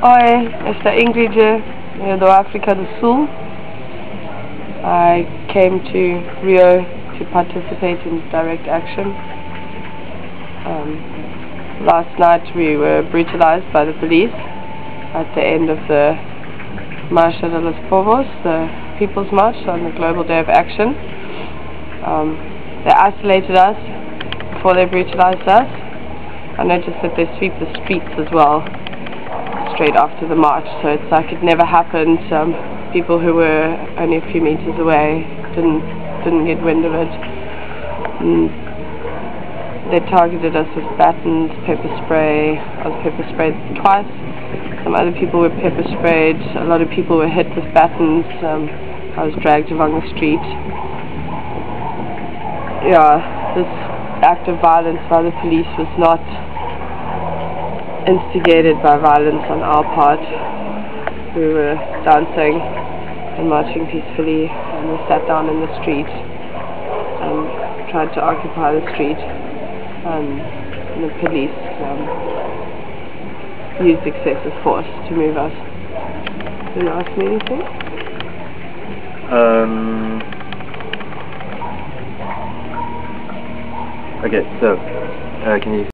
Oi, esta é Ingrid do África do Sul. I came to Rio to participate in direct action. Last night we were brutalized by the police at the end of the Marcha de los Povos, the People's March on the Global Day of Action. They isolated us before they brutalized us. I noticed that they sweep the streets as well straight after the march, so it's like it never happened. People who were only a few meters away didn't get wind of it. They targeted us with batons, pepper spray. I was pepper sprayed twice. Some other people were pepper sprayed. A lot of people were hit with batons. I was dragged along the street. Yeah, this act of violence by the police was not instigated by violence on our part. We were dancing and marching peacefully, and we sat down in the street and tried to occupy the street, and the police used excessive force to move us. Did you ask me anything? Okay, so can you